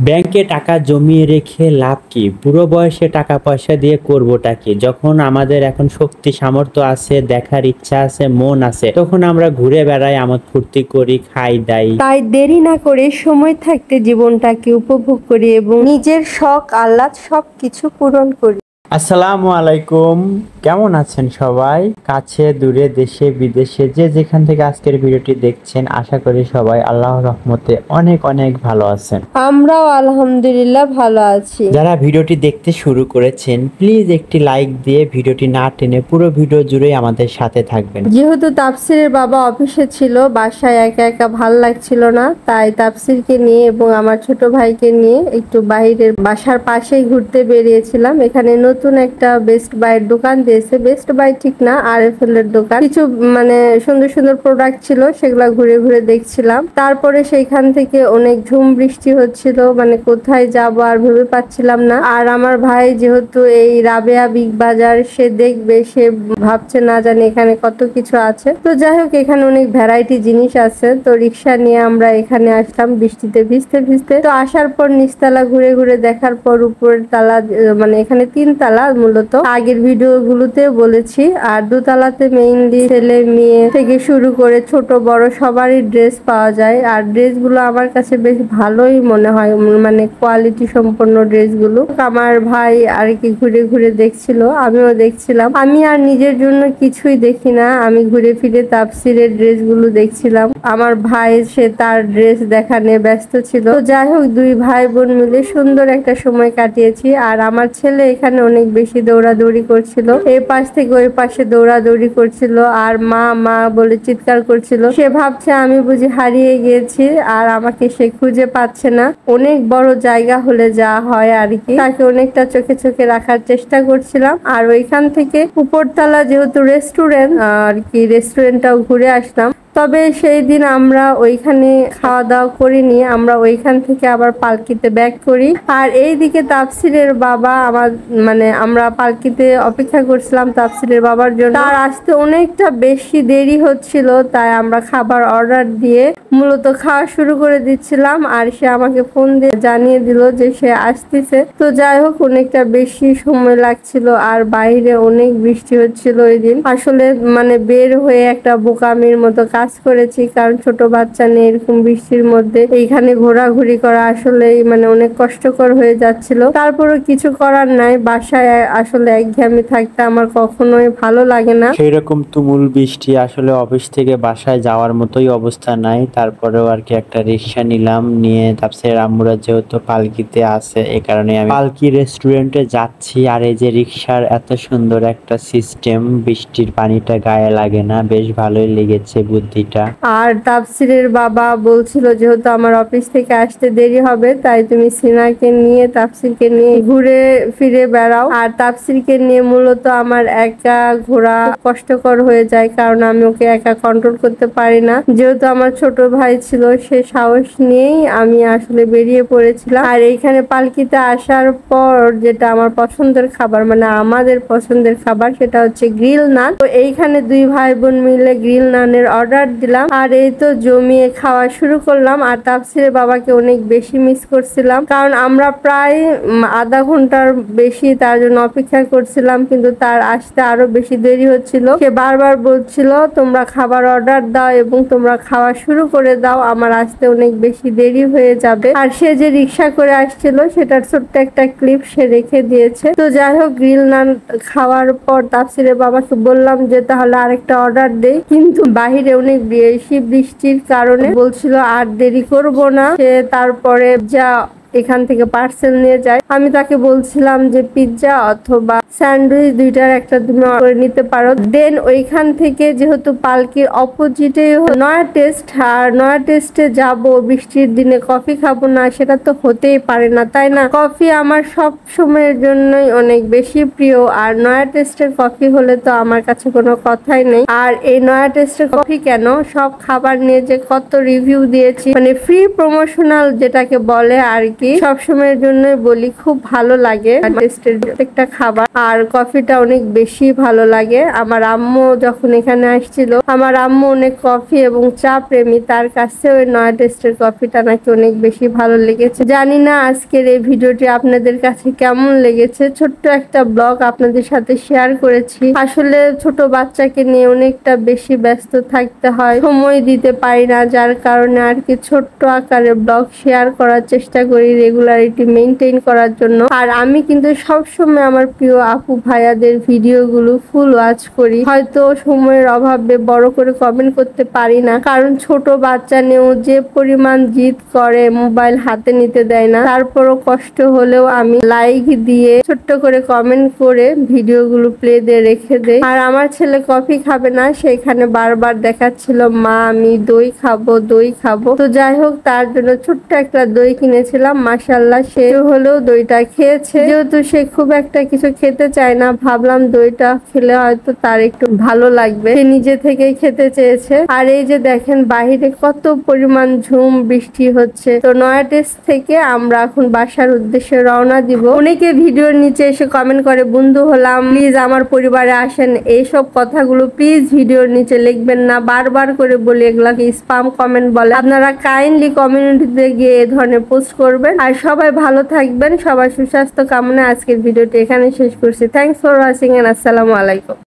ব্যাংকে টাকা জমিয়ে রেখে লাভ কি? বুড়ো বয়সে টাকা পয়সা দিয়ে করবোটা কি? যখন আমাদের এখন শক্তি সামর্থ্য আছে, দেখার ইচ্ছা আছে, মন আছে, তখন আমরা ঘুরে বেড়াই, আমোদ ফুর্তি করি, খাই দাই। তাই দেরি না করে সময় থাকতে জীবনটাকে উপভোগ করি এবং নিজের শখ আহ্লাদ সবকিছু পূরণ করি। আসসালামু আলাইকুম, কেমন আছেন সবাই? কাছে দূরে দেশে বিদেশে যে যেখান থেকে আজকের ভিডিওটি দেখছেন, আশা করি সবাই আল্লাহর রহমতে অনেক অনেক ভালো আছেন। আমরাও আলহামদুলিল্লাহ ভালো আছি। যারা ভিডিওটি দেখতে শুরু করেছেন, প্লিজ একটি লাইক দিয়ে ভিডিওটি না টেনে পুরো ভিডিও জুড়ে আমাদের সাথে থাকবেন। যেহেতু তাফসিরের বাবা অফিসে ছিল, বাসায় একা একা ভাল লাগছিল না, তাই তাফসিরকে নিয়ে এবং আমার ছোট ভাইকে নিয়ে একটু বাইরের বাসার পাশেই ঘুরতে বেরিয়েছিলাম। এখানে নতুন একটা বেস্ট বাইয়ের দোকান দিয়েছে, বেস্ট বাই ঠিক না, RFL এর দোকান। কিছু সুন্দর সুন্দর প্রোডাক্ট ছিল, সেগুলা ঘুরে ঘুরে দেখছিলাম। তারপরে সেইখান থেকে অনেক ঝুম বৃষ্টি হচ্ছিল, কোথায় যাব আর ভেবে পাচ্ছিলাম না। আর আমার ভাই যেহেতু এই রাবেয়া বিগ বাজার সে দেখবে, সে ভাবছে না জানি এখানে কত কিছু আছে। তো যাই হোক, এখানে অনেক ভ্যারাইটি জিনিস আছে। তো রিক্সা নিয়ে আমরা এখানে আসলাম বৃষ্টিতে ভিজতে ভিজতে। তো আসার পর নিচতলা ঘুরে ঘুরে দেখার পর উপরের তালা, এখানে 3 তালা মূলত, আগের ভিডিও গুলোতে বলেছি। আর 2 তালাতে মেইনলি ছেলে মেয়ে থেকে শুরু করে ছোট বড় সবারই ড্রেস পাওয়া যায়। আর ড্রেস গুলো আমার কাছে বেশ ভালোই মনে হয়, কোয়ালিটি সম্পন্ন ড্রেস গুলো। আমার ভাই আর কি ঘুরে ঘুরে দেখছিল, আমিও দেখছিলাম। আমি আর নিজের জন্য কিছুই দেখি না, আমি ঘুরে ফিরে তাফসিরের ড্রেস গুলো দেখছিলাম। আমার ভাই সে তার ড্রেস দেখা নিয়ে ব্যস্ত ছিল। তো যাই হোক, 2 ভাই বোন মিলে সুন্দর একটা সময় কাটিয়েছি। আর আমার ছেলে এখানে অনেক বেশি দৌড়াদৌড়ি করছিল, এই পাশ থেকে ওই পাশে দৌড়াদৌড়ি করছিল আর মা মা বলে চিৎকার করছিল। সে ভাবছে আমি বুঝি হারিয়ে গিয়েছি আর আমাকে সে খুঁজে পাচ্ছে না। অনেক বড় জায়গা হলে যা হয় আর কি, তাকে অনেকটা চোখে চোখে রাখার চেষ্টা করছিলাম। আর ওইখান থেকে উপরতলা যেহেতু রেস্টুরেন্ট আর কি, রেস্টুরেন্টটাও ঘুরে আসলাম। তবে সেই দিন আমরা ওইখানে খাওয়া দাওয়া করিনি, আমরা ওইখান থেকে আবার পালকিতে ব্যাক করি। আর এইদিকে তাফসিরের বাবা আমার আমরা পালকিতে অপেক্ষা করছিলাম তাফসিরের বাবার জন্য। তার আসতে অনেকটা বেশি দেরি হচ্ছিল, তাই আমরা খাবার অর্ডার দিয়ে মূলত খাওয়া শুরু করে দিচ্ছিলাম। আর সে আমাকে ফোন দিয়ে জানিয়ে দিল যে সে আসতেছে। তো যাই হোক, অনেকটা বেশি সময় লাগছিল আর বাইরে অনেক বৃষ্টি হচ্ছিল ওই দিন। আসলে বের হয়ে একটা বোকামির মতো কাজ করেছি, কারণ ছোট বাচ্চা নিয়ে এরকম বৃষ্টির মধ্যে এইখানে ঘোরাঘুরি করা আসলে অনেক কষ্টকর হয়ে যাচ্ছিল। তারপরও কিছু করার নাই, বাসায় আসলে একঘেয়েমি থাকতে আমার কখনোই ভালো লাগে না। সেই রকম তুমুল বৃষ্টি, আসলে অফিস থেকে বাসায় যাওয়ার মতোই অবস্থা নাই। তারপরেও আর কি একটা রিক্সা নিলাম, নিয়ে তারপরে আম্মুরা যেহেতু পালকিতে আছে, এই কারণে আমি পালকি রেস্টুরেন্টে যাচ্ছি। আর এই যে রিক্সার এত সুন্দর একটা সিস্টেম, বৃষ্টির পানিটা গায়ে লাগে না, বেশ ভালোই লেগেছে বুদ্ধিটা। আর তাফসিরের বাবা বলছিল যেহেতু আমার অফিস থেকে আসতে দেরি হবে, তাই তুমি সিনাকে নিয়ে তাফসিরকে নিয়ে ঘুরে ফিরে বেড়াও। আর তাফসিরকে নিয়ে মূলত আমার একা ঘোরা কষ্টকর হয়ে যায়, কারণ আমি ওকে একা কন্ট্রোল করতে পারি না। যেহেতু আমার ছোট ভাই ছিল, সে সাহস নিয়েই আমি আসলে বেরিয়ে পড়েছিলাম। আর এইখানে পালকিতে আসার পর যেটা আমার পছন্দের খাবার, আমাদের পছন্দের খাবার, সেটা হচ্ছে গ্রিল নান। তো এইখানে 2 ভাই বোন মিলে গ্রিল নানের অর্ডার দিলাম। আর এই তো জমিয়ে খাওয়া শুরু করলাম। আর তাফসিরের বাবাকে অনেক বেশি মিস করছিলাম, কারণ আমরা প্রায় আধা ঘন্টার বেশি তার জন্য অপেক্ষা করছিলাম, কিন্তু তার আসতে আরো বেশি দেরি হচ্ছিল। সে বারবার বলছিল তোমরা খাবার অর্ডার দাও এবং তোমরা খাওয়া শুরু করে দাও, আমার আসতে অনেক বেশি দেরি হয়ে যাবে। আর সে যে রিক্সা করে আসছিল সেটার ছোট্ট একটা ক্লিপ সে রেখে দিয়েছে। তো যাই হোক, গ্রিল নান খাওয়ার পর তাফসিরের বাবাকে বললাম যে তাহলে আরেকটা অর্ডার দেই, কিন্তু বাহিরে অনেক বেশি বৃষ্টির কারণে বলছিল আর দেরি করব না। সে তারপরে যা এখান থেকে পার্সেল নিয়ে যায়। আমি তাকে বলছিলাম যে পিৎজা অথবা স্যান্ডউইচ দুইটার একটা তুমি করে নিতে পারো। দেন ওইখান থেকে যেহেতু পালকির অপোজিটে নয়া টেস্ট, আর নয়া টেস্টে যাব বৃষ্টির দিনে কফি খাবো না, সেটা তো হতেই পারে না, তাই না? কফি আমার সব সময়ের জন্যই অনেক বেশি প্রিয়। আর নয়া টেস্টের কফি হলে তো আমার কাছে কোনো কথাই নেই। আর এই নয়া টেস্টের কফি কেন, সব খাবার নিয়ে যে কত রিভিউ দিয়েছি, ফ্রি প্রমোশনাল যেটাকে বলে আর কি, কি সবসময়ের জন্য বলি খুব ভালো লাগে টেস্টের প্রত্যেকটা খাবার, আর কফিটা অনেক বেশি ভালো লাগে। আমার আম্মু যখন এখানে আসছিল, আমার আম্মু অনেক কফি এবং চা প্রেমী, তার কাছে ওই নয়া টেস্টের কফিটা নাকি অনেক বেশি ভালো লেগেছে। জানি না আজকের এই ভিডিওটি আপনাদের কাছে কেমন লেগেছে। ছোট্ট একটা ব্লগ আপনাদের সাথে শেয়ার করেছি। আসলে ছোট বাচ্চাকে নিয়ে অনেকটা বেশি ব্যস্ত থাকতে হয়, সময় দিতে পারি না, যার কারণে আর কি ছোট্ট আকারে ব্লগ শেয়ার করার চেষ্টা করি রেগুলারিটি মেনটেন করার জন্য। আর আমি কিন্তু সবসময় আমার প্রিয় আপু ভাইয়াদের ভিডিওগুলো ফুল ওয়াচ করি। হয়তো সময়ের অভাবে বড় করে কমেন্ট করতে পারি না, কারণ ছোট বাচ্চা নিয়েও যে পরিমাণ জিদ করে, মোবাইল হাতে নিতে দেয় না। তারপরও কষ্ট হলেও আমি লাইক দিয়ে ছোট্ট করে কমেন্ট করে ভিডিওগুলো প্লে দিয়ে রেখে দেই। আর আমার ছেলে কফি খাবে না, সেখানে বারবার দেখাচ্ছিল মা আমি দই খাবো দই খাবো। তো যাই হোক, তার জন্য ছোট্ট একটা দই কিনেছিলাম। মাশাআল্লাহ সে হলেও দইটা খেয়েছে। যেহেতু সে খুব একটা কিছু খেতে চায় না, ভাবলাম দইটা খেলে হয়তো তার একটু ভালো লাগবে, সে নিজে থেকেই খেতে চেয়েছে। আর এই যে দেখেন বাহিরে কত পরিমাণ ঝুম বৃষ্টি হচ্ছে। তো নয়া টেস্ট থেকে আমরা এখন বাসার উদ্দেশ্যে রওনা দিব। অনেকে ভিডিওর নিচে এসে কমেন্ট করে বন্ধু হলাম, প্লিজ আমার পরিবারে আসেন। এইসব কথাগুলো প্লিজ ভিডিওর নিচে লিখবেন না, বারবার করে বলি এগুলাকে স্পাম কমেন্ট বলে। আপনারা কাইন্ডলি কমিউনিটিতে গিয়ে এ ধরনের পোস্ট করবেন। আর সবাই ভালো থাকবেন, সবার সুস্বাস্থ্য কামনা আজকের ভিডিওটি এখানে শেষ করছি। থ্যাংকস ফর ওয়াচিং এন্ড আসসালামু আলাইকুম।